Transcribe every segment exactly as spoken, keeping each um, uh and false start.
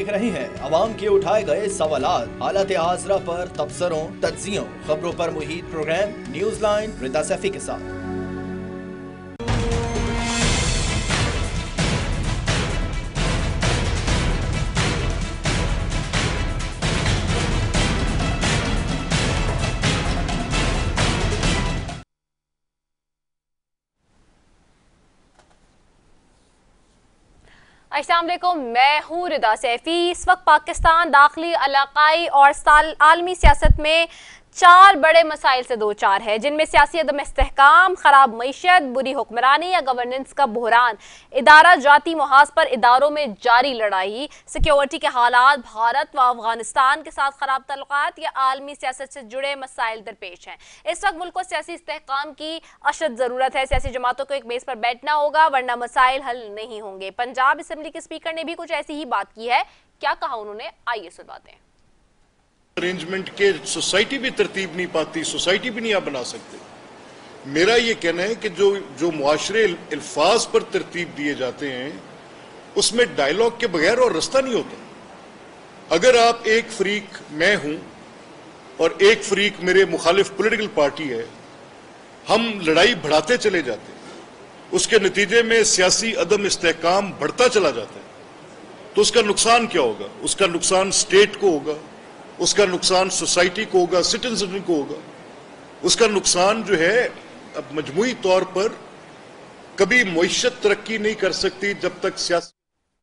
देख रहे हैं अवाम के उठाए गए सवालात, हालत हाजरा पर तबसरों, तज्जियों, खबरों पर मुहित programme news line Rida Saifi के साथ। अस्सलाम वालेकुम, मैं हूँ रिदा सैफी। इस वक्त पाकिस्तान दाखिली, इलाकाई और आलमी सियासत में चार बड़े मसाइल से दो चार है, जिनमें सियासी अदम इस्तेहकाम, खराब मईशत, बुरी हुक्मरानी या गवर्नेंस का बहरान, इदारा जाती मुहाज पर इदारों में जारी लड़ाई, सिक्योरिटी के हालात, भारत व अफगानिस्तान के साथ खराब तल्लुकात या आलमी सियासत से जुड़े मसाइल दरपेश हैं। इस वक्त मुल्क को सियासी इस्तेहकाम की अशद ज़रूरत है। सियासी जमातों को एक मेज़ पर बैठना होगा, वरना मसाइल हल नहीं होंगे। पंजाब असम्बली के स्पीकर ने भी कुछ ऐसी ही बात की है। क्या कहा उन्होंने, आइए सुनवाते हैं। अरेंजमेंट के सोसाइटी भी तरतीब नहीं पाती, सोसाइटी भी नहीं आप बना सकते। मेरा ये कहना है कि जो जो मुआशरे अल्फाज पर तरतीब दिए जाते हैं उसमें डायलॉग के बगैर और रास्ता नहीं होता। अगर आप एक फरीक मैं हूं और एक फरीक मेरे मुखालिफ पॉलिटिकल पार्टी है, हम लड़ाई बढ़ाते चले जाते हैं, उसके नतीजे में सियासी अदम इस्तेहकाम बढ़ता चला जाता है, तो उसका नुकसान क्या होगा? उसका नुकसान स्टेट को होगा, उसका नुकसान सोसाइटी को होगा, सिटीजन को होगा। उसका नुकसान जो है अब मजमूई तौर पर कभी मुइशत तरक्की नहीं कर सकती जब तक सियासी।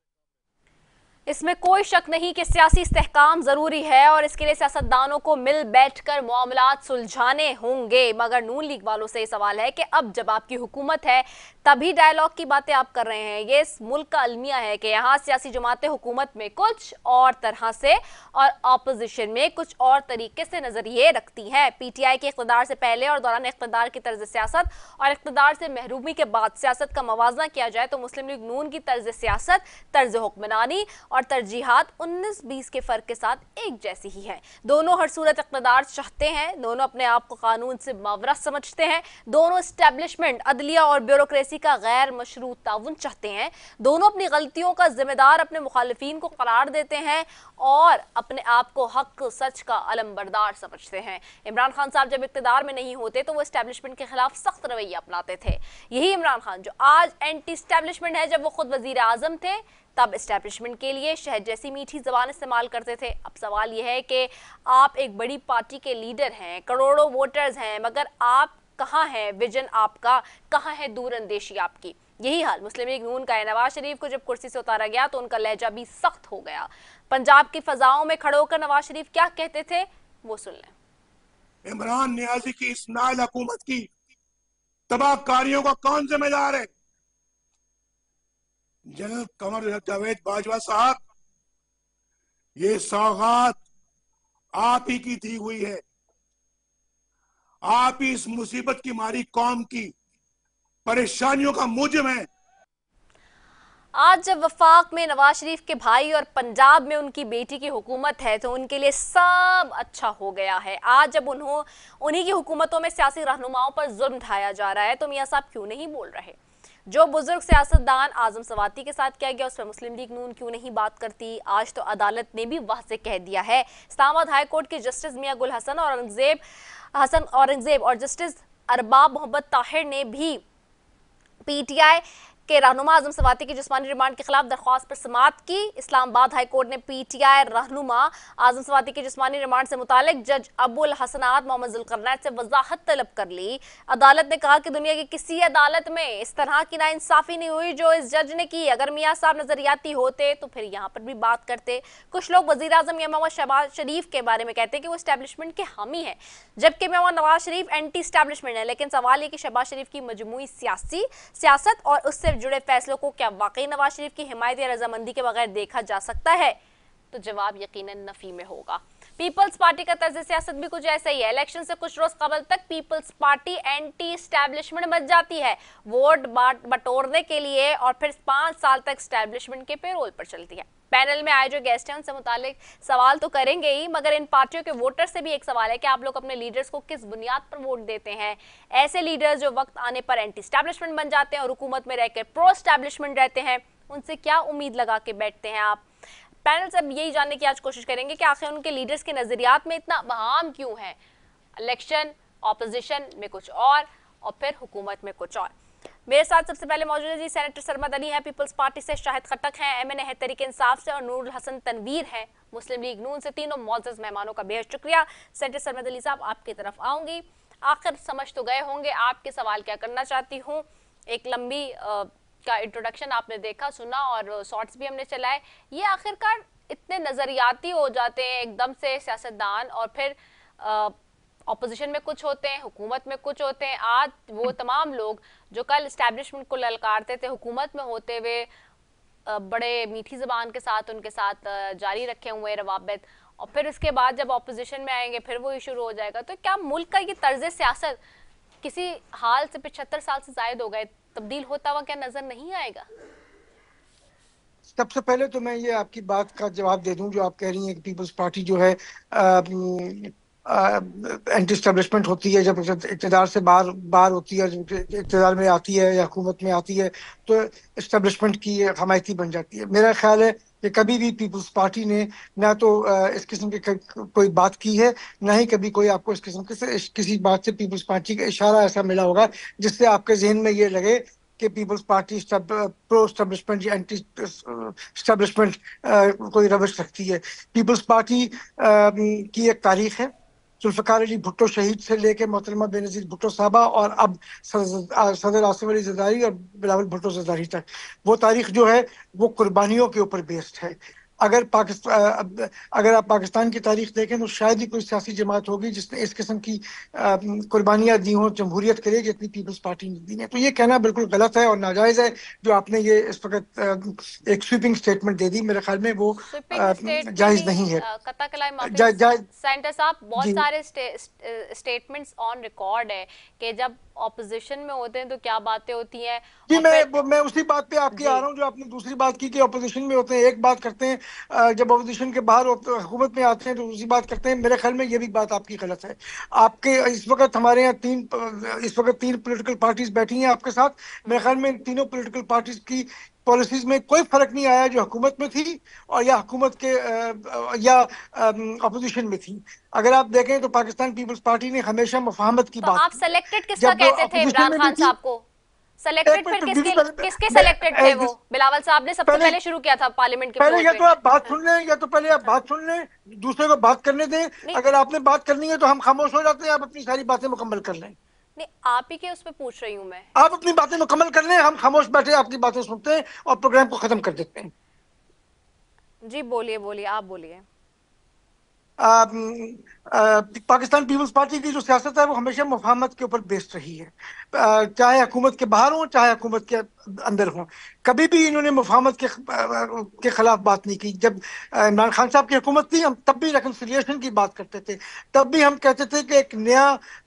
इसमें कोई शक नहीं कि सियासी इस्तेहकाम जरूरी है और इसके लिए सियासतदानों को मिल बैठकर मामलात सुलझाने होंगे। मगर नून लीग वालों से सवाल है कि अब जब आपकी हुकूमत है तभी डायलॉग की बातें आप कर रहे हैं। ये इस मुल्क का अलमिया है कि यहाँ सियासी जमातें हुकूमत में कुछ और तरह से और अपोजिशन में कुछ और तरीके से नजरिए रखती हैं। पीटीआई के इख्तिदार से पहले और दौरान इख्तिदार की तर्ज सियासत और इख्तिदार से महरूमी के बाद सियासत का मवाजना किया जाए तो मुस्लिम लीग नून की तर्ज सियासत, तर्ज हुक्मरानी और तरजीहात उन्नीस बीस के फर्क के साथ एक जैसी ही है। दोनों हर सूरत इक़्तिदार चाहते हैं, दोनों अपने आप को कानून से मावरा समझते हैं, दोनों एस्टेब्लिशमेंट, अदलिया और ब्यूरोक्रेसी का गैर मशरूत ताउन चाहते हैं, दोनों अपनी गलतियों का जिम्मेदार अपने मुखालिफिन को करार देते हैं और अपने आप को हक सच का अलमबरदार समझते हैं। इमरान खान साहब जब इक़्तिदार में नहीं होते तो वो एस्टेब्लिशमेंट के खिलाफ सख्त रवैया अपनाते थे। यही इमरान खान जो आज एंटी एस्टेब्लिशमेंट है, जब वो खुद वजीर आजम थे तब एस्टेब्लिशमेंट के लिए शहद जैसी मीठी जबान इस्तेमाल करते थे। अब सवाल यह है कि आप एक बड़ी पार्टी के लीडर हैं, करोड़ों वोटर्स हैं, मगर आप कहाँ हैं? विजन आपका कहाँ है? दूरअंदेशी आपकी? यही हाल मुस्लिम लीग नून का है। नवाज शरीफ को जब कुर्सी से उतारा गया तो उनका लहजा भी सख्त हो गया। पंजाब की फजाओं में खड़े होकर नवाज शरीफ क्या कहते थे वो सुन लें। इमरान नियाजी की इस नाअहल हुकूमत की तबाहकारियों का कौन जिम्मेदार है? जनरल कमर जावेद बाजवा साहब, ये सौगात आप ही की दी हुई है। आप ही इस मुसीबत की मारी कौम की परेशानियों का मूजिब है। आज जब वफाक में नवाज शरीफ के भाई और पंजाब में उनकी बेटी की हुकूमत है तो उनके लिए सब अच्छा हो गया है। आज जब उन्हों उन्हीं की हुकूमतों में सियासी रहनुमाओं पर जुल्म ढाया जा रहा है तो मियां साहब क्यों नहीं बोल रहे? जो बुजुर्ग सियासतदान आजम सवाती के साथ किया गया उस पर मुस्लिम लीग नून क्यों नहीं बात करती? आज तो अदालत ने भी वाह से कह दिया है। इस्लामाबाद हाई कोर्ट के जस्टिस मियां गुल हसन और औरंगजेब हसन औरंगजेब और जस्टिस अरबाब मोहम्मद ताहिर ने भी पीटीआई के रहनुमा आजम सवाती की जिस्मानी रिमांड के खिलाफ दरख्वास्त पर समाअत की। इस्लामाबाद हाई कोर्ट ने पीटीआई रहनुमा आजम सवाती की जिस्मानी रिमांड से मुतालिक जज अबुल हसनात मोहम्मद जुल्करनैन से वजाहत तलब कर ली। अदालत ने कहा कि दुनिया की किसी अदालत में इस तरह की नाइंसाफी नहीं हुई जो इस जज ने की। अगर मियां साहब नजरियाती होते तो फिर यहाँ पर भी बात करते। कुछ लोग वजीर आजम मियां मोहम्मद शहबाज शरीफ के बारे में कहते हैं कि वो एस्टेब्लिशमेंट के हामी है, जबकि मियां नवाज शरीफ एंटी एस्टेब्लिशमेंट है। लेकिन सवाल ये कि शहबाज शरीफ की मजमूई सियासी सियासत और उससे जुड़े फैसलों को क्या वाकई नवाज शरीफ की हिमायत या रजामंदी के बगैर देखा जा सकता है? तो जवाब यकीनन नफी में होगा। पीपल्स पार्टी का तर्ज सियासत भी कुछ ऐसा ही है। इलेक्शन से कुछ रोज कबल तक पीपल्स पार्टी एंटी एस्टैब्लिशमेंट बच जाती है, वोट बटोरने के लिए, और फिर पांच साल तक एस्टैब्लिशमेंट के पेरोल पर चलती है। पैनल में आए जो गेस्ट हैं उनसे मुतालिक सवाल तो करेंगे ही, मगर इन पार्टियों के वोटर से भी एक सवाल है कि आप लोग अपने लीडर्स को किस बुनियाद पर वोट देते हैं? ऐसे लीडर्स जो वक्त आने पर एंटी एस्टैब्लिशमेंट बन जाते हैं और हुकूमत में रहकर प्रो एस्टैब्लिशमेंट रहते हैं, उनसे क्या उम्मीद लगा के बैठते हैं आप? पैनल से अब यही जानने की आज कोशिश करेंगे कि आखिर उनके लीडर्स के नजरियात में इतना बहाम क्यों है, इलेक्शन, ऑपोजिशन में कुछ और और फिर हुकूमत में कुछ और। मेरे साथ सबसे पहले मौजूद है जी सेनेटर सरमद अली हैं पीपल्स पार्टी से, शाहिद खट्टक हैं एमएनए है तहरीक इंसाफ से, और नूरुल हसन तनवीर हैं मुस्लिम लीग नून से। तीनों मौजूद मेहमानों का बेहद शुक्रिया। सेनेटर सरमद अली साहब, आपकी तरफ आऊंगी। आखिर समझ तो गए होंगे आपके सवाल क्या करना चाहती हूँ। एक लंबी आ, का इंट्रोडक्शन आपने देखा, सुना और शॉर्ट्स भी हमने चलाए। ये आखिरकार इतने नजरियाती हो जाते हैं एकदम से सियासतदान, और फिर ऑपोजिशन में कुछ होते हैं, हुकूमत में कुछ होते हैं। आज वो तमाम लोग जो कल इस्टेब्लिशमेंट को ललकारते थे, हुकूमत में होते हुए बड़े मीठी जबान के साथ उनके साथ जारी रखे हुए रवाबित, और फिर उसके बाद जब ऑपोजिशन में आएंगे फिर वही शुरू हो जाएगा। तो क्या मुल्क का ये तर्ज सियासत किसी हाल से पिछहत्तर साल से जायद हो गए, तब्दील होता हुआ क्या नजर नहीं आएगा? सबसे पहले तो मैं ये आपकी बात का जवाब दे दूं जो आप कह रही हैं कि पीपल्स पार्टी जो है एंटी स्टैब्लिशमेंट होती है, जब इक़्तिदार से बाहर बाहर होती है, जब इक़्तिदार में आती है या हुकूमत में आती है तो इस्टेब्लिशमेंट की हमायती बन जाती है। मेरा ख्याल है कि कभी भी पीपल्स पार्टी ने ना तो इस किस्म की कोई बात की है, ना ही कभी कोई आपको इस किस्म के किसी बात से पीपल्स पार्टी का इशारा ऐसा मिला होगा जिससे आपके जहन में ये लगे कि पीपल्स पार्टी प्रो स्टैब्लिशमेंट या एंटी स्टैब्लिशमेंट कोई रवश रखती है। पीपल्स पार्टी की एक तारीख है, जुल्फ़िकार अली भुट्टो शहीद से लेके मोहतरमा बेनज़ीर भुट्टो साहबा और अब सदर आसिफ अली ज़रदारी और बिलावल भुट्टो ज़रदारी तक, वो तारीख जो है वो कुर्बानियों के ऊपर बेस्ड है। अगर पाकिस्तान अगर आप पाकिस्तान की तारीख देखें तो शायद ही कोई सियासी जमात होगी जिसने इस किस्म की कुर्बानियाँ दी हों जमहूरियत के लिए जितनी पीपल्स पार्टी ने दी है। तो ये कहना बिल्कुल गलत है और नाजायज़ है जो आपने ये इस वक्त एक स्वीपिंग स्टेटमेंट दे दी। मेरे ख्याल में वो जायज़ नहीं है। सेंटर साहब, बहुत सारे स्टेटमेंट्स ऑन रिकॉर्ड है कि जब ऑपोजिशन में होते हैं तो क्या बातें होती हैं। जी मैं मैं उसी बात पे आपकी आ रहा हूँ जो आपने दूसरी बात की कि ऑपोजिशन में होते हैं एक बात करते हैं, जब ऑपोजिशन के बाहर हुकूमत में आते हैं तो दूसरी बात करते हैं। मेरे ख्याल में ये भी बात आपकी गलत है। आपके इस वक्त हमारे यहाँ तीन इस वक्त तीन पॉलिटिकल पार्टीज बैठी हैं आपके साथ। मेरे ख्याल में तीनों पॉलिटिकल पार्टीज की पॉलिसीज में कोई फर्क नहीं आया जो हुकूमत में थी और या हुकूमत के या अपोजिशन में थी। अगर आप देखें तो पाकिस्तान पीपल्स पार्टी ने हमेशा मुफाहमत की तो बात आप सेलेक्टेड किसका कहते थे इमरान खान साहब को? सेलेक्टेड फिर किसके किसके सेलेक्टेड थे वो? बिलावल साहब ने सबसे पहले शुरू किया था पार्लियामेंट के। पहले या तो आप बात सुन लें या तो पहले आप बात सुन लें, दूसरे को बात करने दें। अगर आपने बात करनी है तो हम खामोश हो जाते हैं, आप अपनी सारी बातें मुकम्मल कर लें। नहीं, आप ही के उस पे पूछ रही हूँ मैं। आप अपनी बातें मुकम्मल कर लें, हम खामोश बैठे आपकी बातें सुनते हैं और प्रोग्राम को खत्म कर देते हैं। जी बोलिए बोलिए आप बोलिए। पाकिस्तान पीपल्स पार्टी की जो सियासत है वो हमेशा मुफाहमत के ऊपर बेस्ड रही है, आ, चाहे हुकूमत के बाहर हो चाहे हुकूमत के अंदर हो। कभी भी इन्होंने मुफाहमत के के खिलाफ बात नहीं की। जब इमरान खान साहब की हुकूमत थी हम तब भी रिकन्सिलिएशन की बात करते थे, तब भी हम कहते थे कि एक नया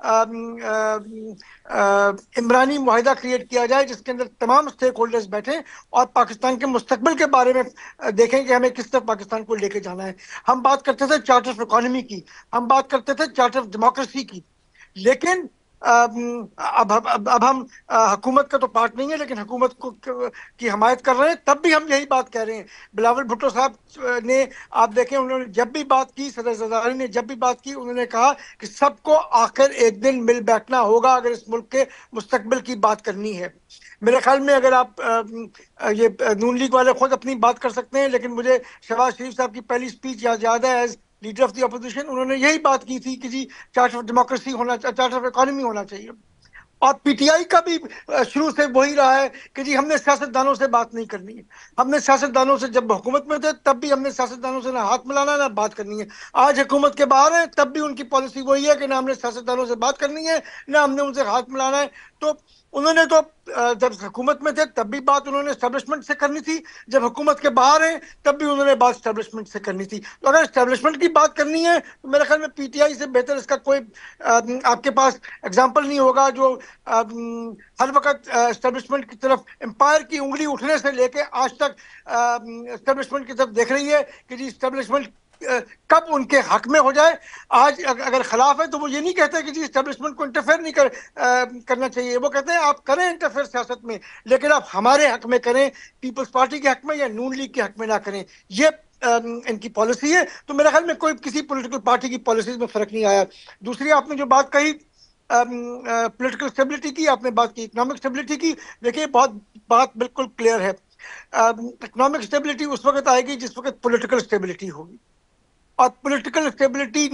इमरानी मुआहिदा क्रिएट किया जाए जिसके अंदर तमाम स्टेक होल्डर्स बैठे और पाकिस्तान के मुस्तकबिल के बारे में देखें कि हमें किस तरह पाकिस्तान को लेके जाना है। हम बात करते थे चार्टर ऑफ इकोनॉमी की, हम बात करते थे चार्टर ऑफ डेमोक्रेसी की, लेकिन अब अब, अब, अब हम हुकूमत का तो पार्ट नहीं है लेकिन हुकूमत को की हमायत कर रहे हैं। तब भी हम यही बात कह रहे हैं। बिलावल भुट्टो साहब ने आप देखें उन्होंने जब भी बात की, सदर ज़रदारी ने जब भी बात की, उन्होंने कहा कि सबको आखिर एक दिन मिल बैठना होगा अगर इस मुल्क के मुस्तकबिल की बात करनी है। मेरे ख्याल में अगर आप ये नून लीग वाले खुद अपनी बात कर सकते हैं, लेकिन मुझे शहबाज शरीफ साहब की पहली स्पीच याद याद है as leader of the opposition. उन्होंने यही बात की थी कि जी चार्टर ऑफ डेमोक्रेसी होना, चार्टर ऑफ इकोनॉमी होना चाहिए। और पीटीआई का भी शुरू से वही रहा है कि जी हमने सियासतदानों से बात नहीं करनी है। हमने सियासतदानों से जब हुकूमत में थे तब भी हमने सियासतदानों से ना हाथ मिलाना ना बात करनी है। आज हुकूमत के बाहर है तब भी उनकी पॉलिसी वही है कि ना हमने सियासतदानों से बात करनी है ना हमने उनसे हाथ मिलाना है। तो उन्होंने तो जब हुकूमत में थे तब भी बात उन्होंने एस्टेब्लिशमेंट से करनी थी, जब हुकूमत के बाहर हैं तब भी उन्होंने बात एस्टेब्लिशमेंट से करनी थी। तो अगर एस्टेब्लिशमेंट की बात करनी है तो मेरे ख्याल में पीटीआई से बेहतर इसका कोई आपके पास एग्जांपल नहीं होगा जो हर वक्त एस्टेब्लिशमेंट की तरफ एम्पायर की उंगली उठने से लेके आज तक एस्टेब्लिशमेंट की तरफ देख रही है कि जी एस्टेब्लिशमेंट कब उनके हक में हो जाए। आज अगर खिलाफ है तो वो ये नहीं कहते कि जी एस्टेब्लिशमेंट को इंटरफेयर नहीं कर, आ, करना चाहिए। वो कहते हैं आप करें इंटरफेयर सियासत में, लेकिन आप हमारे हक में करें, पीपल्स पार्टी के हक में या नून लीग के हक में ना करें। ये इनकी पॉलिसी है। तो मेरे ख्याल में कोई किसी पॉलिटिकल पार्टी की पॉलिसीज में फर्क नहीं आया। दूसरी आपने जो बात कही पॉलिटिकल स्टेबिलिटी की, आपने बात की इकोनॉमिक स्टेबिलिटी की। देखिए बहुत बात बिल्कुल क्लियर है, इकोनॉमिक स्टेबिलिटी उस वक्त आएगी जिस वक्त पॉलिटिकल स्टेबिलिटी होगी, और पॉलिटिकल स्टेबिलिटी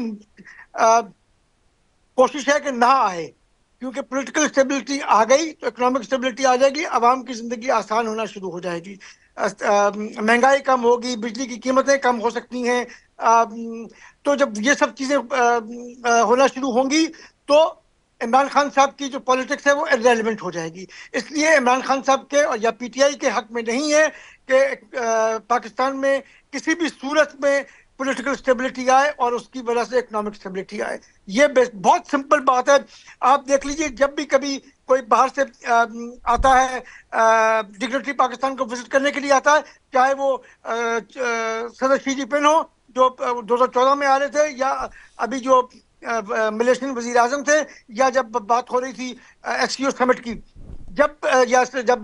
कोशिश है कि ना आए, क्योंकि पॉलिटिकल स्टेबिलिटी आ गई तो इकोनॉमिक स्टेबिलिटी आ जाएगी, आवाम की जिंदगी आसान होना शुरू हो जाएगी, महंगाई कम होगी, बिजली की कीमतें कम हो सकती हैं। तो जब ये सब चीजें होना शुरू होंगी तो इमरान खान साहब की जो पॉलिटिक्स है वो इररेलेवेंट हो जाएगी। इसलिए इमरान खान साहब के और या पीटीआई के हक में नहीं है कि पाकिस्तान में किसी भी सूरत में पॉलिटिकल स्टेबिलिटी आए और उसकी वजह से इकोनॉमिक स्टेबिलिटी आए। ये बहुत सिंपल बात है। आप देख लीजिए, जब भी कभी कोई बाहर से आता है डिग्नेटरी पाकिस्तान को विजिट करने के लिए आता है, चाहे वो सदर शी जिनपिंग हो जो दो हजार चौदह में आ रहे थे, या अभी जो मलेशियन वजीर आजम थे, या जब बात हो रही थी एक्सक्यू समिट की, जब या जब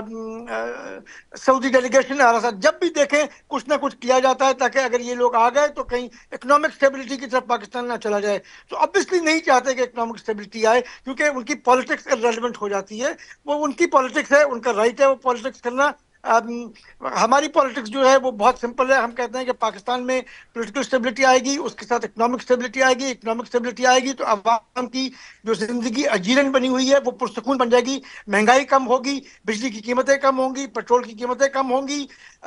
सऊदी डेलीगेशन आ रहा था, जब भी देखें कुछ ना कुछ किया जाता है ताकि अगर ये लोग आ गए तो कहीं इकोनॉमिक स्टेबिलिटी की तरफ पाकिस्तान ना चला जाए। तो ऑब्वियसली नहीं चाहते कि इकोनॉमिक स्टेबिलिटी आए, क्योंकि उनकी पॉलिटिक्स इररिलेवेंट हो जाती है। वो उनकी पॉलिटिक्स है, उनका राइट है वो पॉलिटिक्स करना। हमारी पॉलिटिक्स जो है वो बहुत सिंपल है। हम कहते हैं कि पाकिस्तान में पॉलिटिकल स्टेबिलिटी आएगी, उसके साथ इकोनॉमिक स्टेबिलिटी आएगी, इकोनॉमिक स्टेबिलिटी आएगी तो आवाम की जो जिंदगी अजीरन बनी हुई है वो पुरसकून बन जाएगी, महंगाई कम होगी, बिजली की कीमतें कम होंगी, पेट्रोल की कीमतें कम होंगी।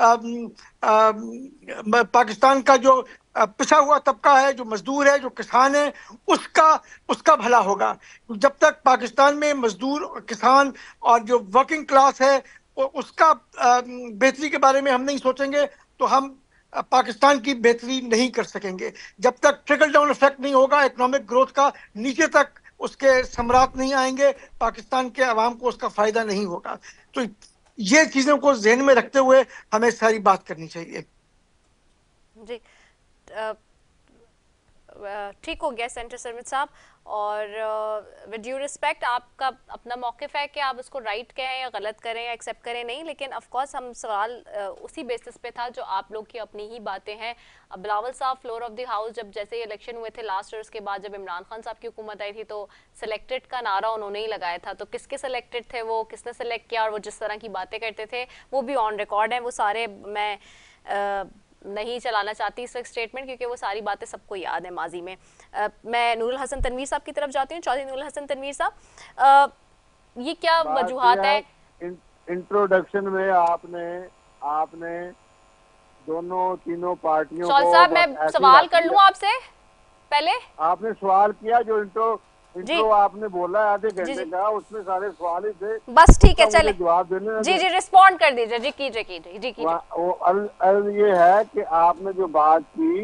पाकिस्तान का जो पिछड़ा हुआ तबका है, जो मजदूर है, जो किसान है, उसका उसका भला होगा। जब तक पाकिस्तान में मजदूर, किसान और जो वर्किंग क्लास है उसका बेहतरी के बारे में हम नहीं सोचेंगे तो हम पाकिस्तान की बेहतरी नहीं कर सकेंगे। जब तक ट्रिकल डाउन इफेक्ट नहीं होगा इकोनॉमिक ग्रोथ का, नीचे तक उसके सम्राट नहीं आएंगे, पाकिस्तान के अवाम को उसका फायदा नहीं होगा। तो ये चीजों को ज़हन में रखते हुए हमें सारी बात करनी चाहिए। जी ठीक हो गया सेंटर सरमित साहब, और विद ड्यू रिस्पेक्ट आपका अपना मौक़िफ़ है कि आप उसको राइट कहें या गलत करें या एक्सेप्ट करें नहीं, लेकिन ऑफ कोर्स हम सवाल उसी बेसिस पे था जो आप लोग की अपनी ही बातें हैं। अब बिलावल साहब फ्लोर ऑफ द हाउस जब जैसे इलेक्शन हुए थे लास्ट ईयर, उसके बाद जब इमरान खान साहब की हुकूमत आई थी तो सिलेक्टेड का नारा उन्होंने ही लगाया था। तो किसके सिलेक्टेड थे वो, किसने सिलेक्ट किया, और वो जिस तरह की बातें करते थे वो भी ऑन रिकॉर्ड है। वो सारे मैं आ, नहीं चलाना चाहती इस स्टेटमेंट, क्योंकि वो सारी बातें सबको याद है माजी में। आ, मैं नूरुल हसन तनवीर साहब की तरफ जाती हूँ। चौधरी नूरुल हसन तनवीर साहब, ये क्या वजूहात है? इंट्रोडक्शन में आपने आपने दोनों तीनों पार्टियों को साहब मैं सवाल कर लूं आपसे पहले? आपने सवाल किया जो इंट्रो इंट्रो आपने बोला आधे घंटे का, उसमें सारे सवाल ही थे। बस ठीक है, चले जवाब देने। जी जी रिस्पॉन्ड कर दीजिए। जी कीजिए कीजिए जी कीजिए। वो अल, अल ये है कि आपने जो बात की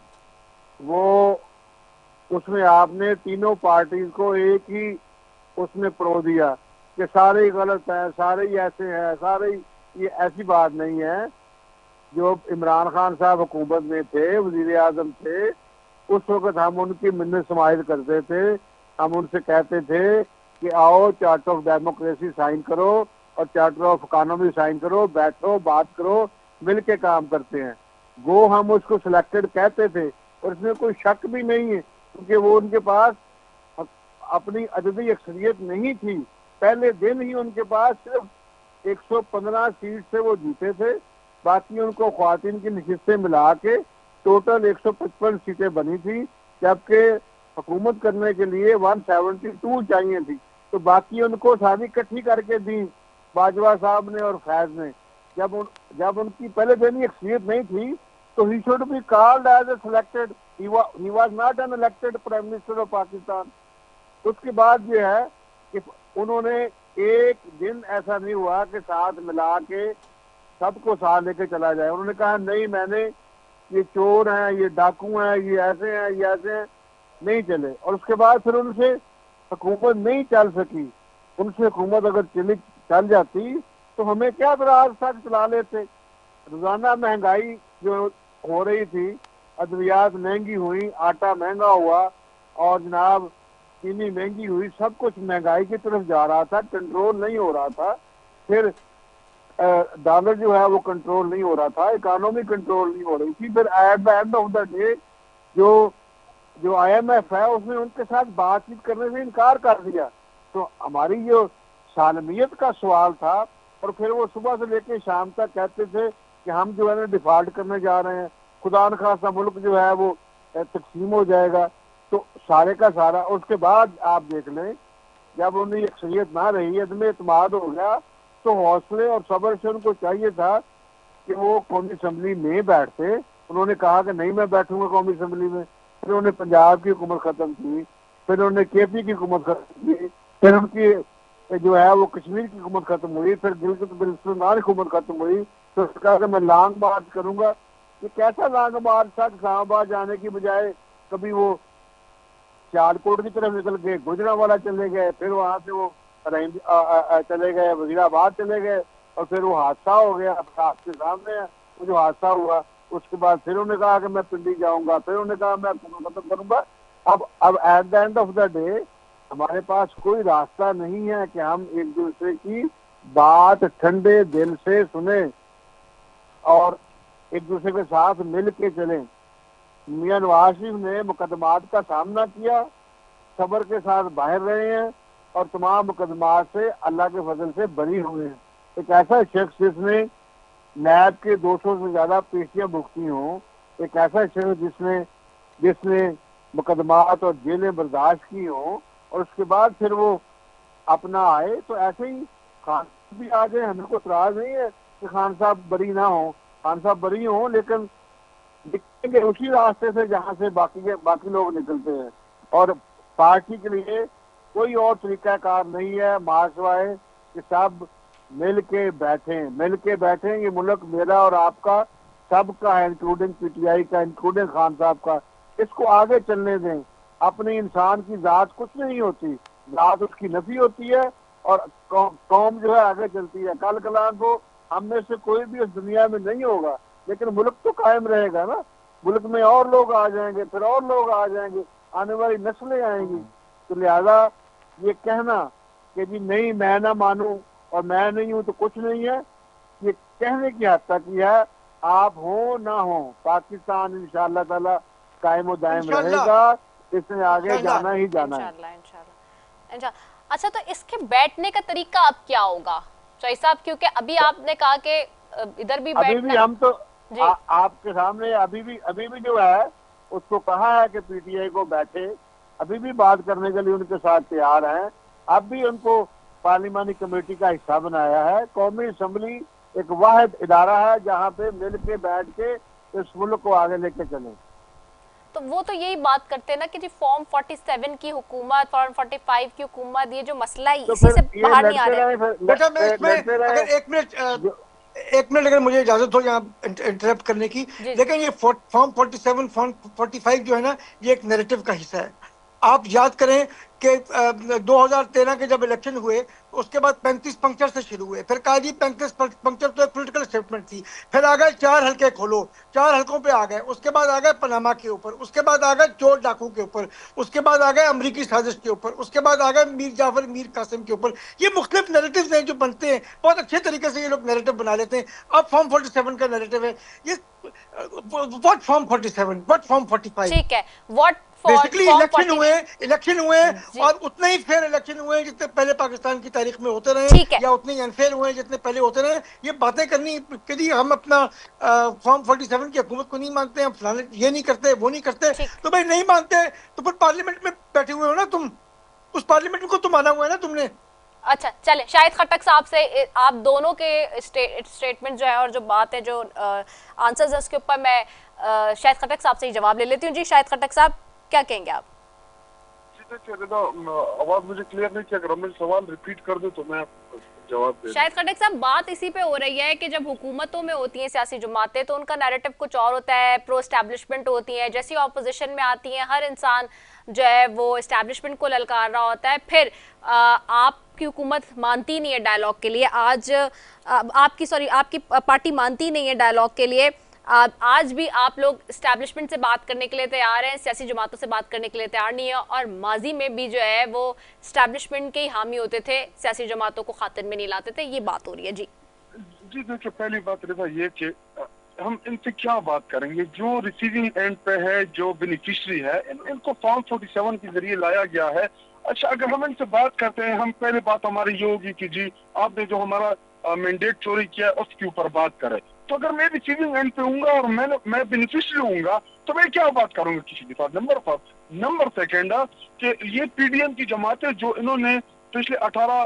वो उसमें आपने तीनों पार्टी को एक ही उसमें प्रो दिया कि सारे ही गलत हैं, सारे ही ऐसे हैं, सारे ही, ये ऐसी बात नहीं है। जो इमरान खान साहब हुकूमत में थे, वजीर आजम थे, उस वक्त हम उनकी मिन्नत समाइल करते थे। हम उनसे कहते थे कि आओ चार्टर ऑफ डेमोक्रेसी साइन करो और चार्टर ऑफ इकोनॉमी साइन करो, बैठो बात करो, मिल के काम करते हैं। वो हम उसको सिलेक्टेड कहते थे और इसमें कोई शक भी नहीं है, क्योंकि वो उनके पास अपनी अददी अक्सरियत नहीं थी। पहले दिन ही उनके पास सिर्फ एक सौ पंद्रह सीट से वो जीते थे, बाकी उनको ख्वातीन की नशिस्तें मिला के टोटल एक सौ पचपन सीटें बनी थी, जबकि हुकूमत करने के लिए एक सौ बहत्तर चाहिए थी। तो बाकी उनको सारी इकट्ठी करके दी बाजवा साहब ने और फैज ने। जब उन, जब उनकी पहले दिन ही अक्सरियत नहीं थी तो he should be called as a selected, he was not an elected prime minister of Pakistan. उसके बाद जो है कि उन्होंने एक दिन ऐसा नहीं हुआ कि साथ मिला के सबको साथ लेके चला जाए। उन्होंने कहा नहीं, मैंने ये चोर हैं, ये डाकू हैं, ये ऐसे हैं, ये ऐसे हैं, नहीं चले। और उसके बाद फिर उनसे हुकूमत नहीं चल सकी। उनसे हुकूमत अगर चली चल जाती तो हमें क्या आज तक चला लेते। रोजाना महंगाई जो हो रही थी, अद्वियात महंगी हुई, आटा महंगा हुआ और जनाब चीनी महंगी हुई, सब कुछ महंगाई की तरफ जा रहा था, कंट्रोल नहीं हो रहा था। फिर डॉलर जो है वो कंट्रोल नहीं हो रहा था, इकोनॉमी कंट्रोल नहीं हो रही थी। फिर at the end of the day जो जो आईएमएफ है उसने उनके साथ बातचीत करने से इनकार कर दिया। तो हमारी जो सालमियत का सवाल था, और फिर वो सुबह से लेकर शाम तक कहते थे कि हम जो है ना डिफॉल्ट करने जा रहे हैं, खुदा न खासा मुल्क जो है वो तकसीम हो जाएगा। तो सारे का सारा उसके बाद आप देख लें, जब उन्हें अक्सरियत ना रही, अदम एतमाद हो गया, तो हौसले और सब्र से उनको चाहिए था कि वो कौमी असम्बली में बैठते। उन्होंने कहा कि नहीं मैं बैठूंगा कौमी असम्बली में। फिर उन्होंने पंजाब की हुकूमत ख़त्म की, फिर उन्होंने केपी की हुकूमत ख़त्म की, फिर उनकी जो है वो कश्मीर की हुकूमत ख़त्म हुई, फिर गिलगित बिल्तिस्तान की हुकूमत ख़त्म हुई। तो कहा कि मैं लॉन्ग मार्च करूंगा। ये कैसा लॉन्ग मार्च था? इस्लामाबाद जाने की बजाय कभी वो सियालकोट की तरफ निकल गए, गुजरांवाला चले गए, फिर वहां से वो चले गए वजीराबाद चले गए, और फिर वो हादसा हो गया आपके सामने है वो जो हादसा हुआ। उसके बाद फिर उन्होंने कहा कि मैं पिंडी जाऊंगा, फिर उन्होंने कहा मैं खत्म करूंगा। अब अब at the end of the day हमारे पास कोई रास्ता नहीं है कि हम एक दूसरे की बात ठंडे दिल से सुने और एक दूसरे के साथ मिल के चलें। मियां नवाज शरीफ ने मुकदमात का सामना किया, सब्र के साथ बाहर रहे हैं, और तमाम मुकदमात से अल्लाह के फजल से बरी हुए हैं। एक ऐसा शख्स जिसने नैब के दो सौ से ज्यादा पेशियां भुगती हों, एक ऐसा शख्स जिसने जिसने मुकदमात और जेलें बर्दाश्त की हों, और उसके बाद फिर वो अपना आए, तो ऐसे ही खान भी आ जाए। हमें को इतराज नहीं है कि खान साहब बरी ना हो, खान साहब बरी हो, लेकिन निकलेंगे उसी रास्ते से जहाँ से बाकी के बाकी लोग निकलते हैं। और पार्टी के लिए कोई और तरीकाकार नहीं है मार्चवाए कि सब मिल के बैठे मिल के बैठे ये मुल्क मेरा और आपका सबका है, इंक्लूडिंग पीटीआई का, इंक्लूडिंग खान साहब का। इसको आगे चलने दें। अपने इंसान की जात कुछ नहीं होती, जात उसकी नफी होती है, और कौम जो है आगे चलती है। कल कलाम को हम में से कोई भी इस दुनिया में नहीं होगा, लेकिन मुल्क तो कायम रहेगा ना। मुल्क में और लोग आ जाएंगे, फिर और लोग आ जाएंगे, आने वाली नस्लें आएंगी। तो लिहाजा ये कहना कि जी नहीं मैं ना मानूं और मैं नहीं हूं तो कुछ नहीं है, ये कहने की हद तक ही है। आप हो ना हो, पाकिस्तान इंशाअल्लाह ताला कायम दायम रहेगा, इसमें आगे जाना ही जाना है। इंशाअल्लाह इंशाअल्लाह इंशाअल्लाह। अच्छा, तो इसके बैठने का तरीका अब क्या होगा शाही साहब? क्योंकि अभी आपने कहा कि इधर भी अभी भी हम तो आ, आपके सामने अभी भी अभी भी जो है उसको कहा है कि पीटीआई को बैठे, अभी भी बात करने के लिए उनके साथ तैयार हैं। अब भी उनको पार्लिमानी कमेटी का हिस्सा बनाया है। कौमी असम्बली एक वाहिद इदारा है जहाँ पे मिल के बैठ के इस मुल्क को आगे लेके चले। तो वो तो यही बात करते हैं ना कि जी फॉर्म सैंतालीस की हुकूमत, फॉर्म पैंतालीस की हुकूमत, ये जो मसला है इसी से बाहर नहीं आ रहा है। बेटा मैं इसमें अगर एक मिनट एक मिनट अगर मुझे इजाजत हो यहाँ इंटरप्ट करने की, लेकिन ये फॉर्म सैंतालीस फॉर्म पैंतालीस जो है ना, ये एक नैरेटिव का हिस्सा है। आप याद करें कि दो हज़ार तेरह के जब इलेक्शन हुए उसके बाद पैंतीस पंक्चर से शुरू हुए, फिर कहा जी पैंतीस पंक्चर तो एक पॉलिटिकल स्टेटमेंट थी, फिर आ गए चार हल्के खोलो, चार हल्कों पे आ गए, उसके बाद आ गए पनामा के ऊपर, उसके बाद आ गए चोर डाकू के ऊपर, उसके बाद आ गए अमरीकी साजिश के ऊपर, उसके बाद आ गए मीर जाफर मीर कासिम के ऊपर। ये मुख्तलिफ नैरेटिव्स हैं जो बनते हैं, बहुत अच्छे तरीके से ये लोग नैरेटिव बना लेते हैं। अब फॉर्म फोर्टी सेवन का नैरेटिव है ये, what form forty seven, what form forty five, ठीक है, व्हाट बेसिकली इलेक्शन हुए इलेक्शन हुए और उतने ही फेयर इलेक्शन हुए जितने पहले पाकिस्तान की तारीख में होते रहे, या उतने ही अनफेयर हुए जितने पहले होते रहे। ये बातें करनी कि जी हम अपना फॉर्म फोर्टी सेवन की हुकूमत को नहीं मानते, हम फलाने ये नहीं करते वो नहीं करते, तो भाई नहीं मानते तो फिर पार्लियामेंट में बैठे हुए हो ना तुम, उस पार्लियामेंट को तो माना हुआ है ना तुमने। अच्छा चले, शाहिद खट्टक साहब से आप दोनों के स्टे, स्टेटमेंट जो है और जो बात है जो आंसर्स है उसके ऊपर मैं शाहिद खट्टक साहब से ही जवाब ले लेती हूँ। जी शाहिद खट्टक साहब क्या कहेंगे आप? आवाज मुझे क्लियर नहीं किया, अगर मैं सवाल रिपीट कर दूं तो मैं जवाब दे। शाहिद खट्टक साहब बात इसी पे हो रही है कि जब हुकूमतों में होती हैं सियासी जमातें तो उनका नैरेटिव कुछ और होता है, प्रो एस्टैब्लिशमेंट होती है, जैसी ऑपोजिशन में आती हैं हर इंसान जो है वो एस्टैब्लिशमेंट को ललकार रहा होता है, फिर आ, आपकी हुकूमत मानती नहीं है डायलॉग के लिए, आज आ, आपकी सॉरी आपकी पार्टी मानती नहीं है डायलॉग के लिए, आज भी आप लोग एस्टैब्लिशमेंट से बात करने के लिए तैयार हैं, सियासी जमातों से बात करने के लिए तैयार नहीं है, और माजी में भी जो है वो एस्टैब्लिशमेंट के ही हामी होते थे, सियासी जमातों को खातिर में नहीं लाते थे, ये बात हो रही है। जी जी देखिए, पहली बात रिजा ये कि हम इनसे क्या बात करेंगे, जो रिसीविंग एंड पे है, जो बेनिफिशरी है, इन, इनको फॉर्म सैंतालीस के जरिए लाया गया है। अच्छा, अगर हम इनसे बात करते हैं, हम पहले बात हमारी ये होगी कि जी आपने जो हमारा मैंडेट चोरी किया उसके ऊपर बात करें। तो अगर मैं रिसीविंग एंड पे हूँगा और मैं मैं बेनिफिशरी हूँगा तो मैं क्या बात करूंगा किसी के साथ। Number first. नंबर सेकेंड कि ये पीडीएम की जमातें जो इन्होंने पिछले अठारह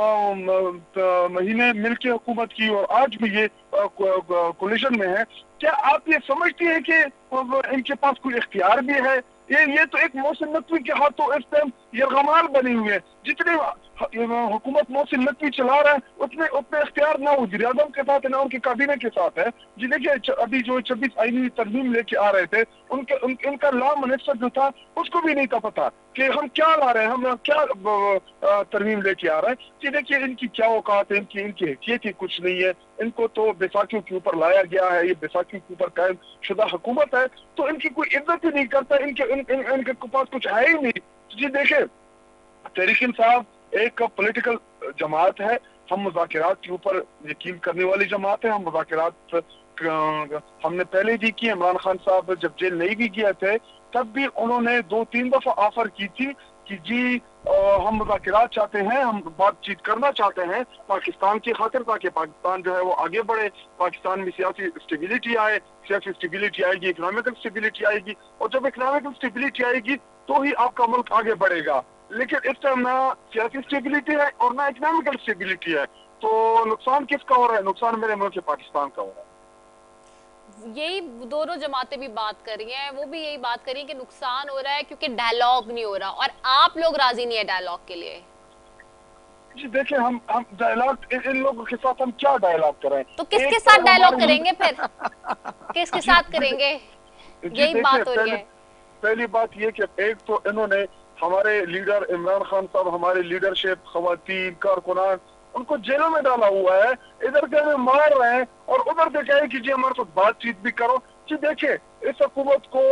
महीने मिलके हुकूमत की और आज भी ये कोलिशन में है, क्या आप ये समझती हैं कि इनके पास कोई इख्तियार भी है? ये ये तो एक मोहसिन नकवी के हाथों इस टाइम यरगमाल बनी हुई है। जितने हुकूमत मोहसिन नकवी चला रहा है उतने उतने इख्तियार ना वज़ीर आज़म के साथ है ना उनकी काबीना के साथ है। जी देखिए, अभी जो छब्बीस आईनी तरमीम लेके आ रहे थे, उनके उन, इनका लॉ मिनिस्टर जो था उसको भी नहीं था पता कि हम क्या ला रहे हैं, हम क्या तरमीम लेके आ रहे हैं। जी देखिए, इनकी क्या औकात है, इनकी इनकी हैसियत ही कुछ नहीं है। इनको तो बैसाखियों के ऊपर लाया गया है, ये बैसाखियों के ऊपर कायम शुदा हुकूमत है, तो इनकी कोई इज्जत ही नहीं करता, इनके इन, इन, इनके पास कुछ है ही नहीं। जी देखिए, तहरीक इंसाफ एक पॉलिटिकल जमात है, हम मुज़ाकिरात के ऊपर यकीन करने वाली जमात है। हम मुज़ाकिरात हमने पहले भी की। इमरान खान साहब जब जेल नहीं भी गए थे तब भी उन्होंने दो तीन दफा ऑफर की थी कि जी आ, हम मुज़ाकिरात चाहते हैं, हम बातचीत करना चाहते हैं पाकिस्तान की खातिर, ताकि पाकिस्तान जो है वो आगे बढ़े, पाकिस्तान में सियासी स्टेबिलिटी आए, सियासी स्टेबिलिटी आएगी, इकोनॉमिकल स्टेबिलिटी आएगी, और जब इकोनॉमिकल स्टेबिलिटी आएगी तो ही आपका मुल्क आगे बढ़ेगा। लेकिन इस टाइम ना सियासी स्टेबिलिटी है और ना इकोनॉमिकल स्टेबिलिटी है, तो नुकसान किसका हो रहा है? नुकसान मेरे मुल्क पाकिस्तान का हो रहा है। यही दोनों जमातें भी बात कर रही हैं, वो भी यही बात कर रही हैं कि नुकसान हो रहा है क्योंकि डायलॉग नहीं हो रहा, और आप लोग राजी नहीं है डायलॉग के लिए। जी देखिए, हम हम डायलॉग इन, इन लोगों के साथ हम क्या डायलॉग करें? तो किसके साथ डायलॉग करेंगे फिर? किसके साथ करेंगे? यही बात हो रही है। पहली बात ये कि एक तो इन्होंने हमारे लीडर इमरान खान साहब, हमारे लीडरशिप, खवातीन, कारकुनान, उनको जेलों में डाला हुआ है। इधर के हमें मार रहे हैं और उधर से कहे कि जी हमारे साथ बातचीत भी करो। जी देखिए, इस हुकूमत को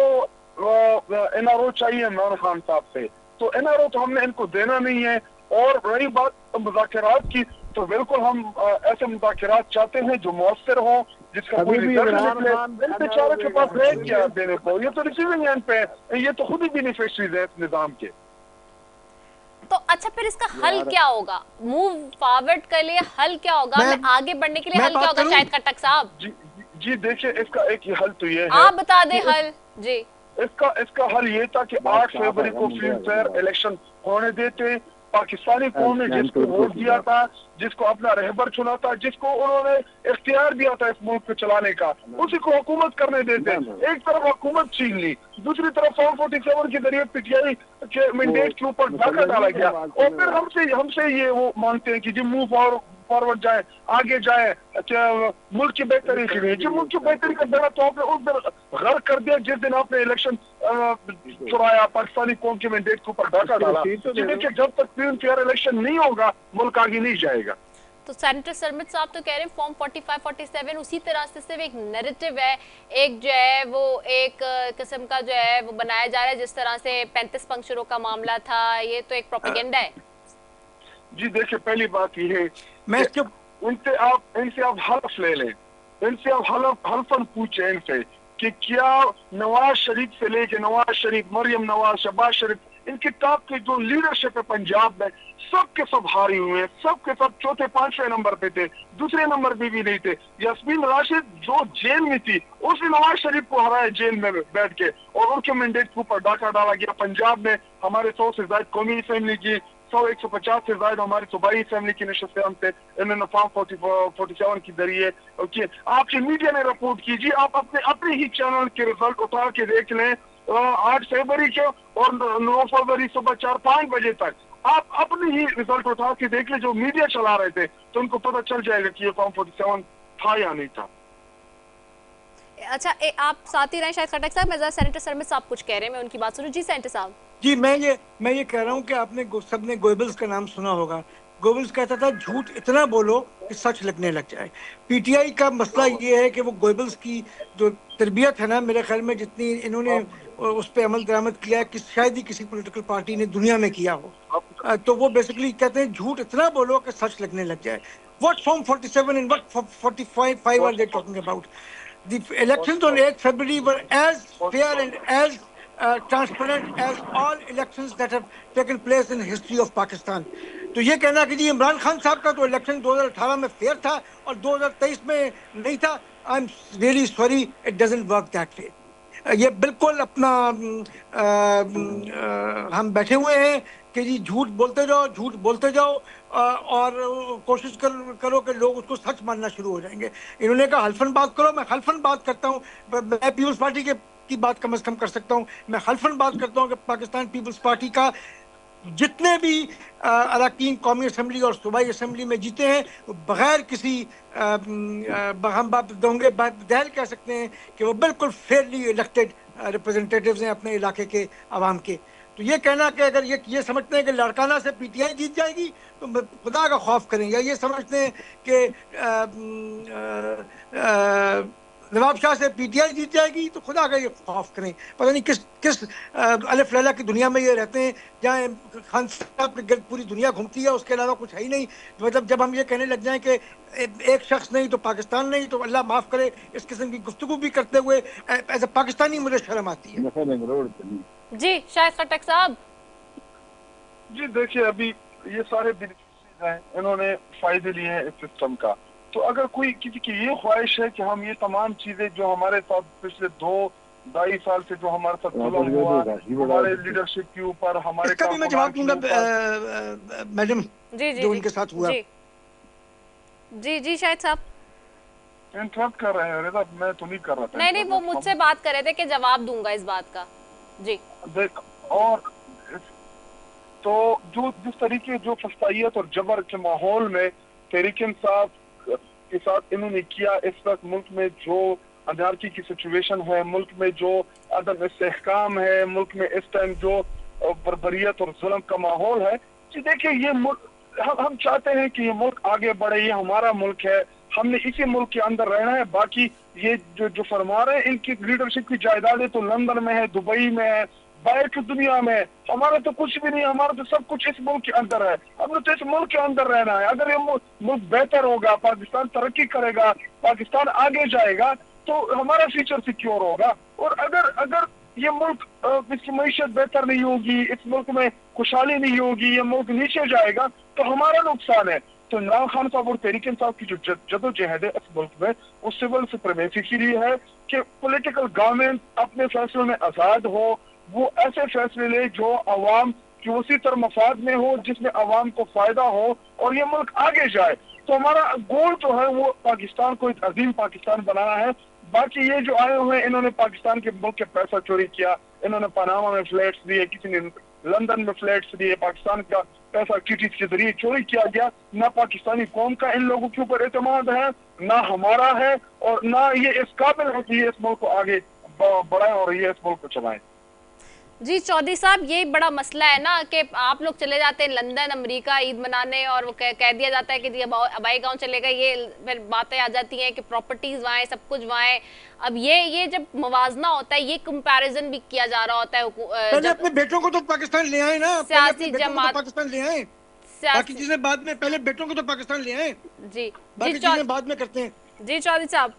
एनआरओ चाहिए इमरान खान साहब से, तो एनआरओ तो हमने इनको देना नहीं है। और रही बात मुज़ाकिरात की, तो बिल्कुल हम ऐसे मुज़ाकिरात चाहते हैं जो मौसर हो, जिसका कोई रिजल्ट निकले। इन बेचारों के पास रह क्या देने को? ये तो रिसीविंग एंड पे है, ये तो खुद ही बेनिफिशरीज है इस निजाम के। तो अच्छा, फिर इसका हल क्या होगा? मूव फॉरवर्ड के लिए हल क्या होगा? मैं, मैं आगे बढ़ने के लिए हल क्या होगा शाहिद खट्टक साहब? जी जी देखिए, इसका एक हल तो ये है, आप बता दें हल। जी इसका इसका हल ये था कि आठ फरवरी को फिल्म फेयर इलेक्शन होने देते। पाकिस्तानी कौम ने जिसको वोट दिया था, जिसको अपना रहबर चुना था, जिसको उन्होंने इख्तियार दिया था इस मुल्क को चलाने का, उसी को हुकूमत करने देते। एक तरफ हुकूमत छीन ली, दूसरी तरफ फॉर्म फोर्टी सेवन के जरिए पीटीआई के मैंडेट के ऊपर डाका डाला गया, और फिर हमसे हमसे ये वो मांगते हैं कि जी मूव और फॉरवर्ड जाए, आगे जाए, मुल्क की बेहतरी के लिए। जो मुल्क की बेहतरी का बेड़ा तो आपने उस दिन गर्क कर दिया जिस दिन आपने इलेक्शन चुराया, पाकिस्तानी कौम के मैंडेट के ऊपर डाका डाला। देखिए, जब तक फ्री एंड फेयर इलेक्शन नहीं होगा मुल्क आगे नहीं जाएगा। तो सेनेटर सरमद साहब तो कह रहे हैं form forty five forty seven उसी तरह से सिर्फ एक नैरेटिव है, एक जो है वो एक किस्म का जो है वो बनाया जा रहा है, जिस तरह से पैंतीस पंक्चरों का मामला था, ये तो एक प्रोपेगेंडा है। जी देखिए, पहली बात ये है, मैं इनसे आप इनसे आप हल्फ ले लें, इनसे आप हल्फ हल्फन पूछे इनसे कि क्या नवाज शरीफ से लेके नवाज शरीफ, मरियम नवाज, शहबाज शरीफ, इनके टॉप के जो लीडरशिप है पंजाब में, सब के सब हारी हुए हैं, सब के सब चौथे पांचवें नंबर पे थे, दूसरे नंबर पे भी नहीं थे। यास्मीन राशिद जो जेल में थी, उसने नवाज शरीफ को हराया जेल में बैठ के, और उनके मैंडेट के ऊपर डाका डाला गया। पंजाब में हमारे सौ से ज्यादा कौमी असेंबली की, सौ एक सौ पचास से ज्यादा हमारी सूबाई असेंबली की नशस्तें हम थे, इन्होंने फॉर्म फोर्टी फोर्टी सेवन के जरिए आपकी मीडिया ने रिपोर्ट कीजिए, आप अपने अपने ही चैनल के रिजल्ट उठा के देख लें, आठ फरवरी के और नौ फरवरी सुबह चार पाँच बजे तक आप अपने ही रिजल्ट उठा के देख ले, जो मीडिया चला रहे थे, तो उनको पता चल जाएगा कि ये फॉर्म फोर्टी सेवन था या नहीं था। अच्छा, ए, आप साथ ही रहे शायद खट्टक साहब, मैं सेनेटर सरमद साहब कुछ कह रहे हैं, मैं उनकी बात सुनूं। जी सेनेटर साहब। जी मैं ये मैं ये कह रहा हूँ कि आपने सबने गोएबल्स का नाम सुना होगा। गोएबल्स कहता था झूठ इतना बोलो कि सच लगने लग जाए। पीटीआई का मसला ये है कि वो गोएबल्स की जो तरबियत है ना, मेरे ख्याल में जितनी इन्होंने उस पर अमल दरामद किया कि शायद ही किसी पॉलिटिकल पार्टी ने दुनिया में किया हो, तो वो बेसिकली कहते हैं झूठ इतना बोलो कि सच लगने लग जाए। What Form forty-seven and what forty-five five are they talking about? The elections on eighth February were as fair and as uh, transparent as all elections that have taken place in the history of Pakistan. तो ये कहना कि जी इमरान खान साहब का तो election दो हज़ार अठारह में फेयर था और दो हज़ार तेईस में नहीं था, I am really sorry, it doesn't work that way. ये बिल्कुल अपना आ, आ, हम बैठे हुए हैं कि जी झूठ बोलते जाओ झूठ बोलते जाओ और कोशिश कर, करो कि लोग उसको सच मानना शुरू हो जाएंगे। इन्होंने कहा हल्फन बात करो, मैं हल्फन बात करता हूँ, मैं पीपल्स पार्टी के की बात कम से कम कर सकता हूँ। मैं हल्फन बात करता हूँ कि पाकिस्तान पीपल्स पार्टी का जितने भी अरकान कौमी असम्बली और सूबाई असम्बली में जीते हैं बगैर किसी हम बात दोंगे दहल कह सकते हैं कि वो बिल्कुल फेयरली इलेक्टेड रिप्रेजेंटेटिव्स हैं अपने इलाके के आवाम के। तो ये कहना कि अगर ये ये समझते हैं कि लाड़काना से पीटीआई जीत जाएगी तो खुदा का खौफ करें, या ये समझते हैं कि नवाब शाह से पीटीआई जीत जाएगी तो खुदा का ये खौफ करें। पता नहीं किस किस अलिफ लैला की दुनिया में ये रहते हैं जहाँ खान साहब के गिर्द पूरी दुनिया घूमती है, उसके अलावा कुछ है ही नहीं। मतलब जब हम ये कहने लग जाएं कि एक शख्स नहीं तो पाकिस्तान नहीं, तो अल्लाह माफ़ करे इस किस्म की गुफ्तगू भी करते हुए एज ए पाकिस्तानी मुझे शर्म आती है। जी शाहिद खट्टक साहब। जी देखिए, अभी ये सारे बेनिफिट्स हैं, इन्होंने फायदे लिए हैं इस सिस्टम का। तो अगर कोई किसी की ये ख्वाहिश है कि हम ये तमाम चीजें जो हमारे साथ पिछले दो ढाई साल से जो हमारे साथ जुल्म हुआ, हमारे लीडरशिप के ऊपर, हमारे इसका भी मैं जवाब दूंगा मैडम जी जी जो उनके साथ हुआ। जी जी, जी शाहिद साहब इंटरप्ट कर रहे हैं रेजा, मैं तो नहीं कर रहा था। नहीं नहीं, वो मुझसे बात कर रहे थे कि जवाब दूंगा इस बात का। जी देख, और तो जो जिस तरीके जो फसाइयत और जबर के माहौल में तहरीक इंसाफ के साथ इन्होंने किया, इस वक्त मुल्क में जो अनारकी की सिचुएशन है, मुल्क में जो अदम इस्तेहकाम है, मुल्क में इस टाइम जो बर्बरियत और जुल्म का माहौल है, जी देखिए ये मुल्क हम हम चाहते हैं कि ये मुल्क आगे बढ़े, ये हमारा मुल्क है, हमने इसी मुल्क के अंदर रहना है। बाकी ये जो जो फरमा रहे हैं इनकी लीडरशिप की जायदादें तो लंदन में है, दुबई में है, बाहर की दुनिया में, हमारा तो कुछ भी नहीं, हमारा तो सब कुछ इस मुल्क के अंदर है। हमने तो इस मुल्क के अंदर रहना है। अगर ये मुल्क बेहतर होगा, पाकिस्तान तरक्की करेगा, पाकिस्तान आगे जाएगा तो हमारा फ्यूचर सिक्योर होगा। और अगर अगर ये मुल्क इसकी मईशत बेहतर नहीं होगी, इस मुल्क में खुशहाली नहीं होगी, ये मुल्क नीचे जाएगा तो हमारा नुकसान है। तो इमरान खान साहब और तहरीक इंसाफ की जो जदोजहद है इस मुल्क में वो सिविल सुप्रीमेसी के लिए है कि पॉलिटिकल गवर्नमेंट अपने फैसलों में आजाद हो, वो ऐसे फैसले ले जो अवाम की उसी तरह मफाद में हो, जिसमें अवाम को फायदा हो और ये मुल्क आगे जाए। तो हमारा गोल जो है वो पाकिस्तान को एक अजीम पाकिस्तान बनाना है। बाकी ये जो आए हुए हैं इन्होंने पाकिस्तान के मुल्क के पैसा चोरी किया, इन्होंने पनामा में फ्लैट्स दिए, किसी ने लंदन में फ्लैट्स दिए, पाकिस्तान का पैसा टीटी के जरिए चोरी किया गया। ना पाकिस्तानी कौम का इन लोगों के ऊपर एतमाद है, ना हमारा है, और ना ये इस काबिल है कि ये इस मुल्क को आगे बढ़ाए और ये इस मुल्क को चलाएं। जी चौधरी साहब, ये बड़ा मसला है ना कि आप लोग चले जाते हैं लंदन अमेरिका ईद मनाने और वो कह, कह दिया जाता है कि जी अबाई गांव चले गए, ये फिर बातें आ जाती हैं कि प्रॉपर्टीज वहाँ सब कुछ वहाँ है। अब ये ये जब मुवाजना होता है, ये कंपैरिजन भी किया जा रहा होता है। पहले अपने बेटों को तो पाकिस्तान ले आए ना, सियासी जमात पाकिस्तान ले आए, बाकी चीजें बाद में, पहले बेटों को तो पाकिस्तान ले आए, जी बाकी चीजें बाद में करते हैं। जी चौधरी साहब,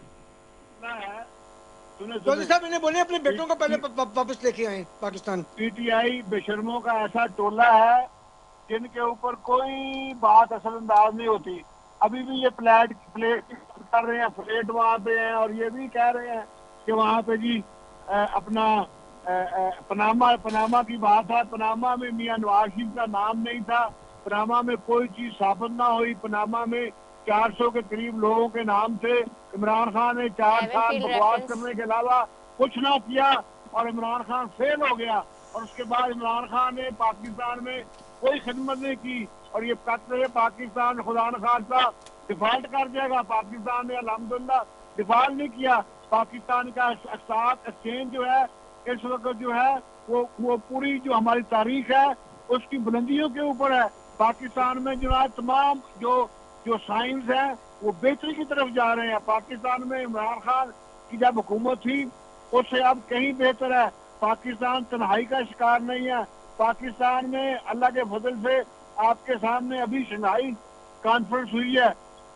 चौधरी साहब इन्हें बोले अपने बेटों को पहले वापस लेके आए पाकिस्तान। पीटीआई बेशर्मों का ऐसा टोला है जिनके ऊपर कोई बात असरअंदाज नहीं होती। अभी भी ये फ्लैट फ्लैट कर रहे हैं, फ्लैट वहाँ पे हैं, और ये भी कह रहे हैं कि वहाँ पे जी आ, अपना आ, आ, पनामा पनामा की बात है। पनामा में मियां नवाज शरीफ का नाम नहीं था, पनामा में कोई चीज साबित ना हुई, पनामा में चार सौ के करीब लोगों के नाम थे। इमरान खान ने चार साल बकवास करने के अलावा कुछ ना किया और इमरान खान फेल हो गया। और उसके बाद इमरान खान ने पाकिस्तान में कोई खिदमत नहीं की और ये कहते हैं पाकिस्तान खुदा न खास्ता डिफॉल्ट कर जाएगा। पाकिस्तान ने अल्हम्दुलिल्लाह डिफॉल्ट नहीं किया। पाकिस्तान का साथ एक्सचेंज जो है इस वक्त जो है वो वो पूरी जो हमारी तारीख है उसकी बुलंदियों के ऊपर है। पाकिस्तान में जो है तमाम जो जो साइंस है वो बेहतरी की तरफ जा रहे हैं। पाकिस्तान में इमरान खान की जब हुकूमत थी उससे अब कहीं बेहतर है। पाकिस्तान तन्हाई का शिकार नहीं है। पाकिस्तान में अल्लाह के फजल से आपके सामने अभी शंघाई कॉन्फ्रेंस हुई है,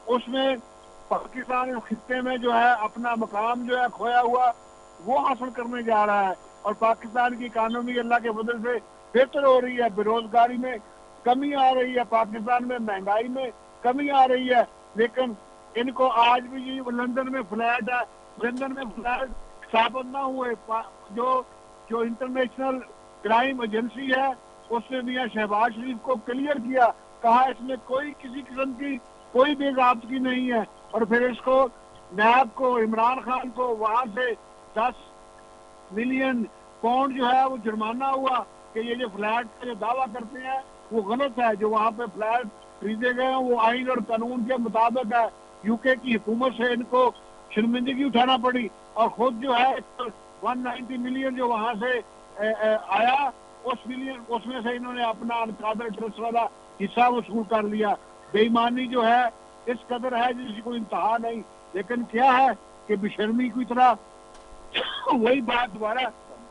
उसमें पाकिस्तान खित्ते में जो है अपना मकाम जो है खोया हुआ वो हासिल करने जा रहा है। और पाकिस्तान की इकानमी अल्लाह के फजल से बेहतर हो रही है, बेरोजगारी में कमी आ रही है, पाकिस्तान में महंगाई में कमी आ रही है। लेकिन इनको आज भी ये लंदन में फ्लैट है, लंदन में फ्लैट साबित ना हुए। जो जो इंटरनेशनल क्राइम एजेंसी है उसने मियां शहबाज शरीफ को क्लियर किया, कहा इसमें कोई किसी किस्म की कोई बेज़ाब्तगी नहीं है। और फिर इसको नैब को, इमरान खान को वहां से दस मिलियन पाउंड जो है वो जुर्माना हुआ कि ये जो फ्लैट का जो दावा करते हैं वो गलत है। जो वहाँ पे फ्लैट खरीदे गए हैं वो आइन और कानून के मुताबिक है। यूके की हुकूमत से इनको शर्मिंदगी उठाना पड़ी और खुद जो है एक सौ नब्बे मिलियन जो वहाँ से ए, ए, आया उस मिलियन उसमें से इन्होंने अपना अनकादर ट्रस्ट वाला हिस्सा वसूल कर लिया। बेईमानी जो है इस कदर है जिसकी कोई इंतहा नहीं। लेकिन क्या है कि बेशर्मी की तरह वही बात दोबारा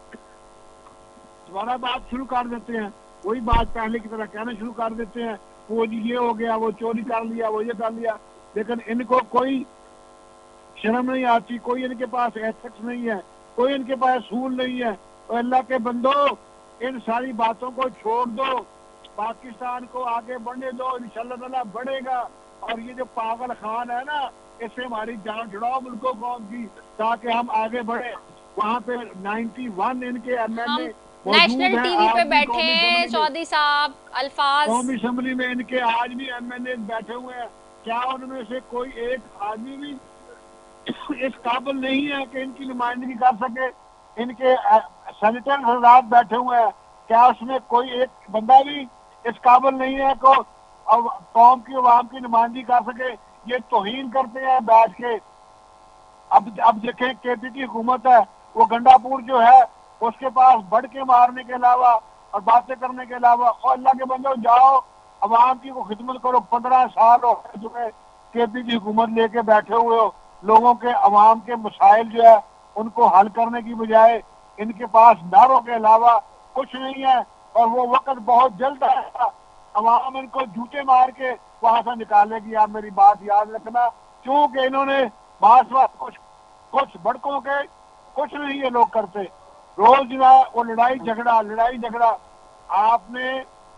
दोबारा बात शुरू कर देते हैं, वही बात पहले की तरह कहना शुरू कर देते हैं। वो जी ये हो गया, वो चोरी कर लिया, वो ये कर लिया। लेकिन इनको कोई शर्म नहीं आती, कोई इनके पास एथिक्स नहीं है, कोई इनके पास सूल नहीं है। तो अल्लाह के बंदो इन सारी बातों को छोड़ दो, पाकिस्तान को आगे बढ़ने दो, इंशाल्लाह ताला बढ़ेगा। और ये जो पागल खान है ना, इससे हमारी जान छुड़ाओ मुल्को कौम की, ताकि हम आगे बढ़े। वहाँ पे इक्यानवे इनके एमएलए नेशनल टीवी पे बैठे हैं चौधरी साहब, अल्फाज कौमी असेंबली में इनके आज भी एमएलए बैठे हुए हैं। क्या उनमें से कोई एक आदमी भी इस काबिल नहीं है कि इनकी नुमाइंदगी कर सके? इनके सेनेटर हजरात बैठे हुए हैं, क्या उसमें कोई एक बंदा भी इस काबिल नहीं है को अब कौम की अवाम की नुमाइंदगी कर सके? ये तौहीन करते हैं बैठ के। अब अब देखें केपी की हुकूमत है, वो गंडापुर जो है उसके पास बढ़ के मारने के अलावा और बातें करने के अलावा, और अल्लाह के बंदो जाओ अवाम की को खिदमत करो। पंद्रह साल हो गए तुम्हें केपी की हुकूमत लेके बैठे हुए हो, लोगों के अवाम के मसाइल जो है उनको हल करने की बजाय इनके पास नारों के अलावा कुछ नहीं है। और वो वक्त बहुत जल्द आएगा, अवाम इनको जूते मार के वहां से निकालेगी। आप मेरी बात याद रखना, क्योंकि इन्होंने बास बास कुछ कुछ भड़कों के कुछ नहीं ये लोग करते। रोज जो है वो लड़ाई झगड़ा लड़ाई झगड़ा। आपने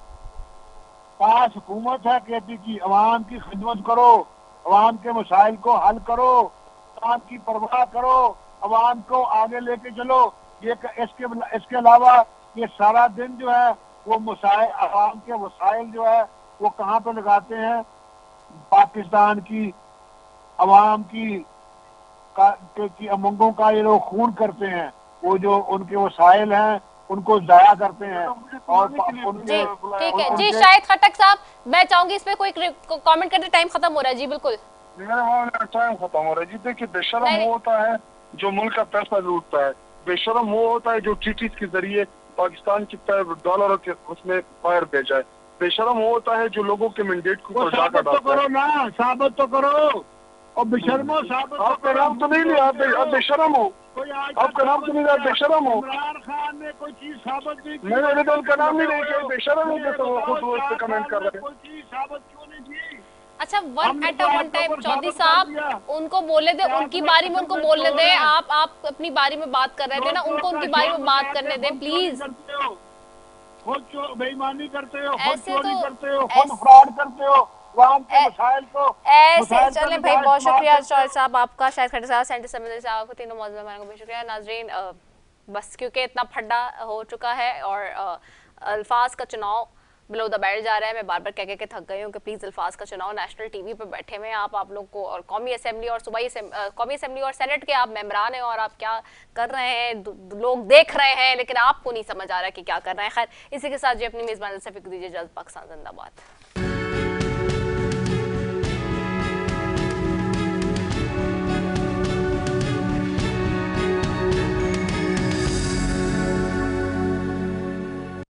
पास हुकूमत है केपी की, अवाम की खिदमत करो, अवाम के मसाइल को हल करो, अवाम की परवाह करो, अवाम को आगे लेके चलो। ये इसके इसके अलावा ये सारा दिन जो है वो मसाइल, अवाम के मसाइल जो है वो कहाँ पे लगाते हैं? पाकिस्तान की अवाम की का, के, की अमंगों का ये लोग खून करते हैं। वो जो उनके वसाइल हैं उनको जाया करते हैं। और जी ठीक है जी, शाहिद खट्टक साहब मैं चाहूंगी इस पे कोई कमेंट करते, टाइम खत्म हो रहा है जी। बिल्कुल मेरा टाइम खत्म हो रहा है जी। देखिए बेशरम वो होता है जो मुल्क का पैसा लूटता है, बेशरम वो होता है जो ट्रीटीज के जरिए पाकिस्तान की डॉलर के उसमें फायर भेजा है, बेशरम वो होता है जो लोगों के मैंडेट को साबित तो करो ना, साबित तो करो। और बेशर्मो साबित आपका नाम तो नहीं लिया, आप बेशरम हो, आपका नाम तो नहीं लिया, बेशरम हो। इमरान खान ने कोई चीज साबित नहीं की, मैंने तो उनका नाम नहीं लिया, बेशरम हो जैसे वो खुद उस पे कमेंट कर रहे हैं। कोई चीज साबित क्यों नहीं की? अच्छा one at a one time Chaudhry साहब उनको बोलने दे, उनकी बारी में उनको बोलने दे। आप आप अपनी बारी में बात कर रहे थे ना, उनको उनकी बारी में बात करने दे प्लीज। खुद बेईमानी करते हो, खुद ऐसे चोरी तो करते हो, खुद फ्रॉड करते हो, वहाँ के मसाइल को ऐसे चले भाई। बहुत शुक्रिया चौधरी साहब आपका, शायद खट्टर साहब, सेंटर समझदारी साहब, आपको तीनों मौजूद मेहमानों को बहुत शुक्रिया। नाजरीन बस क्योंकि इतना फड्डा हो चुका है और अल्फाज का चुनाव बिलो द बेल्ट जा रहा है, मैं बार बार कह कह के थक गई हूँ कि प्लीज अल्फाज का चुनाव नेशनल टीवी पे बैठे हुए हैं आप आप लोग को, और कौमी असेंबली और सूबाई कौमी असेंबली और सेनेट के आप मेंबरान हैं और आप क्या कर रहे हैं लोग देख रहे हैं, लेकिन आपको नहीं समझ आ रहा है कि क्या कर रहे हैं। खैर इसी के साथ जो अपनी मेजबान से फिक्र दीजिए, जल्द पाकिस्तान जिंदाबाद।